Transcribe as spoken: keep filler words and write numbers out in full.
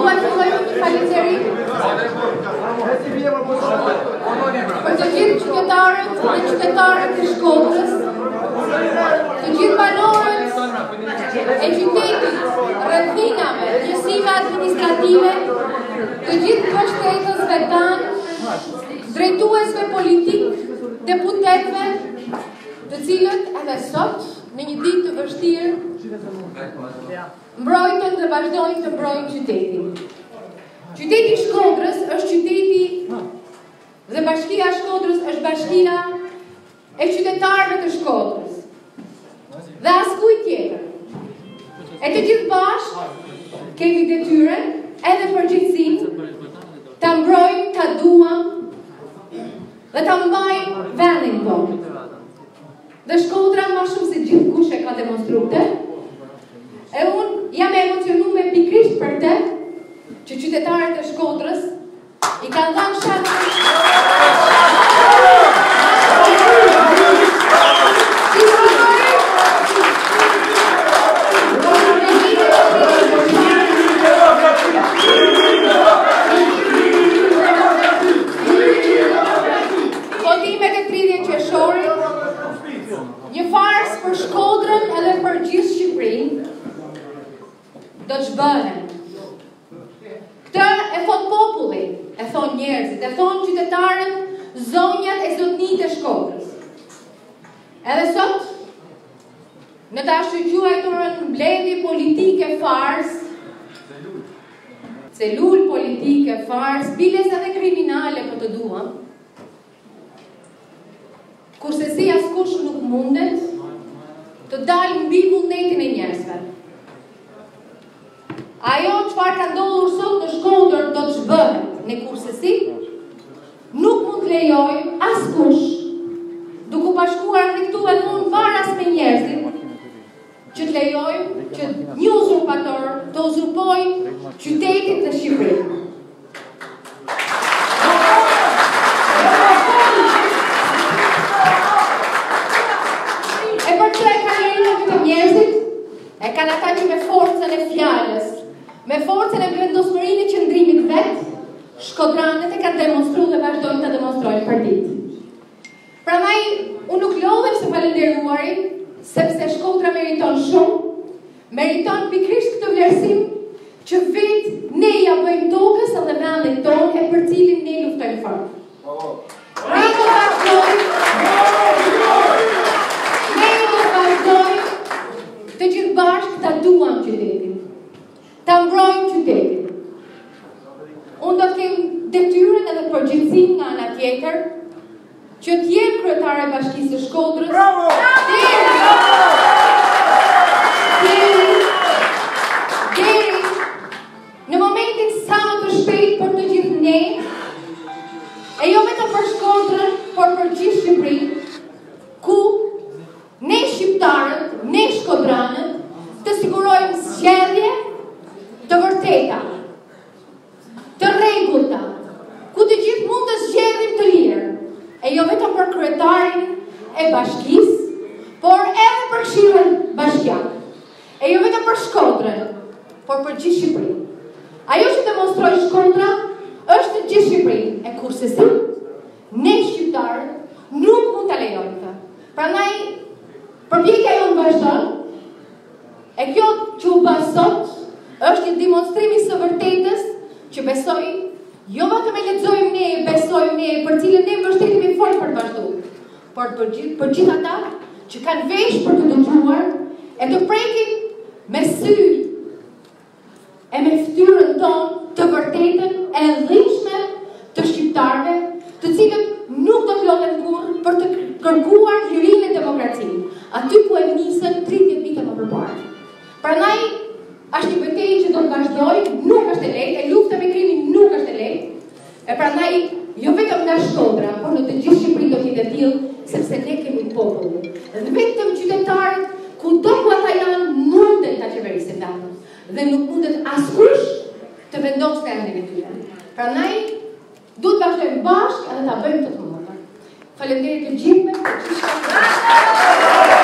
Dua të fillojmë një falënderim për të gjithë qytetarët dhe qytetarët e Shkodrës, të gjithë banorët e qytetit, rrethinave, njësive administrative, të gjithë mbështetësve tanë, drejtuesve politik, deputetëve, të cilët edhe sot, në një ditë të vështirë, mbrojtën dhe vazhdojnë të mbrojnë qytetin. Qyteti Shkodrës është qyteti dhe bashkia Shkodrës është bashkia e qytetarëve të Shkodrës. Dhe askuj tjetër. E të gjithë bashkë kemi detyren edhe përgjithësinë ta mbrojmë, ta duam dhe ta mbajmë vendin tonë. Dhe Shkodra më shumë se gjithë kush e ka demonstrute. E unë jam emocionume pikrisht për te që qytetarët e Shkodrës i kanë dhënë shansin Votimet e tridhjetë qershorit, një fars për Shkodrën edhe për gjithë Shqipërinë do të shbëhen. Këtë e thot populli, e thon njerëzit, e thon qytetarët, zonjat e zotnijtë e Shkodrës. Edhe sot, në ta shqyrquajturën mbledhje politike fars, celul politike fars, biles edhe kriminale po të duam, kurse si askush nuk mundet të dalë mbi vullnetin e njerëzve. Ajo çfarë ka ndodhur sot në Shkodër do të zhbëhet, ne kurse si nuk mund të lejojmë askush duke u bashkuar dhe këtu edhe unë varas me njerëzit që të lejojmë që një uzurpator të uzurpojë qytetin dhe Shqipërinë. E kanë ata që me forcën e fjallës, me forcën e vendosmërinë e qëndrimit vetë, shkodranët e kanë demonstru dhe vazhdojnë të demonstrojnë për ditë. Prandaj, unë nuk lodhem se falenderuari, sepse Shkodra meriton shumë, meriton pikrisht këtë vlerësim që vetë ne ja bëjmë tokës edhe vendin tonë e për cilin ne luftojmë fort. Ne do të vazhdojmë, ne do të vazhdojmë të gjithë bashkë ta duam qytetin, ta mbrojmë qytetin. Unë do të kem detyrën edhe përgjithësinë nga ana tjetër që të jem kryetare e Bashkisë së Shkodrës. Bravo! Deri, deri në momentin sa më të shpejt për të gjithë ne, e jo vetëm për Shkodrën, por për gjithë Shqipërinë, ku ne shqiptarët, ne shkodranët, të sigurojmë zgjedhje të vërteta, të rregullta, ku të gjithë mund të zgjedhim të lirë, e jo vetëm për kryetarin e bashkisë, por edhe për këshillin bashkiak, e jo vetëm për Shkodrën, por për gjithë Shqipërinë. Ajo që demonstroi Shkodra është në gjithë Shqipërinë, e kurse si, ne shqiptarët nuk mund ta lejojmë këtë. Prandaj përpjekja jonë vazhdon, e kjo që u bë sot është një demonstrimi së vërtetës që besoj, jo vetëm e lexojmë ne, besojmë ne, për cilën ne mbështetemi fort për të vazhduar, por për gjithë për gjithë ata që kanë vesh për të dëgjuar e të prekin me sy e me fytyrën tonë të vërtetën e dhimbshme të shqiptarëve, të cilët nuk do të lodhen kurrë për të kërkuar lirinë e demokracisë, aty ku e nisën tridhjetë vite më përpara. Prandaj, është një betejë që do të vazhdojë, nuk është e lehtë, e lufta me krimin nuk është e lehtë. E prandaj, jo vetëm nga Shkodra, por në të gjithë Shqipërinë do të jetë tillë, sepse ne kemi popullin. Dhe vetëm qytetarët, kudo ku ata janë, munden ta qeverisin vendin. Dhe nuk mundet askush të vendosë vendin e tyre. Prandaj, duhet vazhdojmë bashkë edhe ta bëjmë të të mundur. Faleminderit të gjithëve.